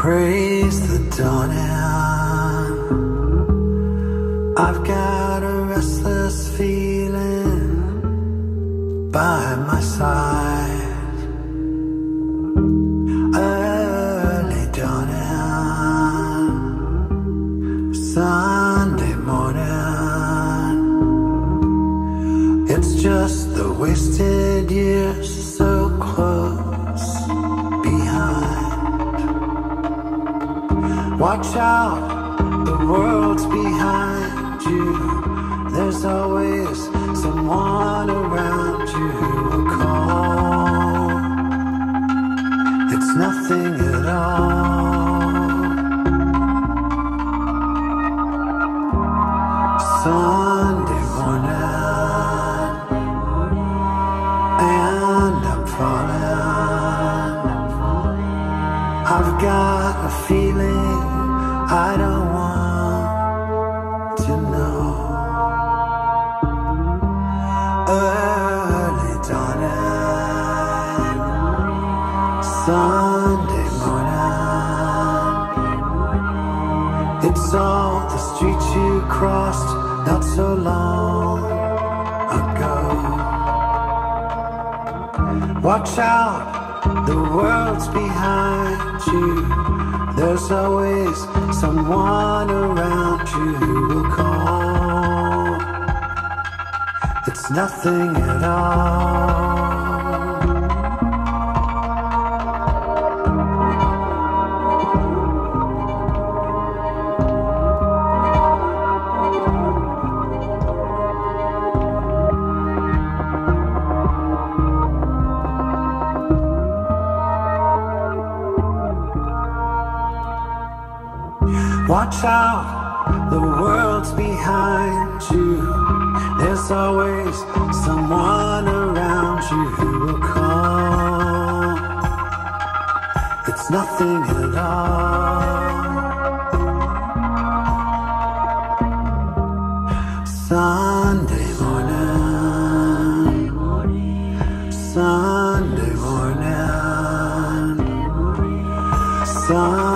praise the dawning. I've got a restless feeling by my side. Early dawning, Sunday morning. It's just the wasted years so close behind. Watch out, the world's behind you. There's always someone around you who will call. It's nothing at all. Sunday morning, and I'm falling. I've got a feeling I don't want to know. Early dawning, Sunday morning. It's all the streets you crossed not so long ago. Watch out, the world's behind you. There's always someone around you who will call. It's nothing at all. Watch out, the world's behind you. There's always someone around you who will call. It's nothing at all. Sunday morning, Sunday morning, Sunday morning.